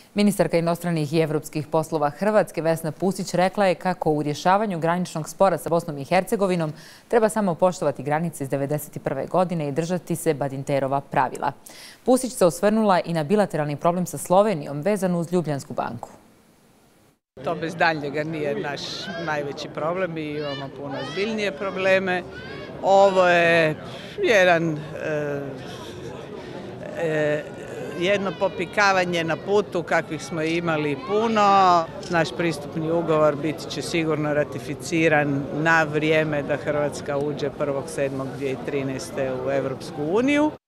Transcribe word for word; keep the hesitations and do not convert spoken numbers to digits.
Ministarka inostranih i evropskih poslova Hrvatske Vesna Pusić rekla je kako u rješavanju graničnog spora sa Bosnom i Hercegovinom treba samo poštovati granice iz devedeset prve. godine i držati se Badinterova pravila. Pusić se osvrnula i na bilateralni problem sa Slovenijom vezan uz Ljubljansku banku. To bez daljnjega nije naš najveći problem i imamo puno ozbiljnije probleme. Ovo je jedan e, e, jedno popikavanje na putu kakvih smo imali puno. Naš pristupni ugovor biti će sigurno ratificiran na vrijeme da Hrvatska uđe prvog sedmog dvije tisuće trinaeste. u Europsku uniju.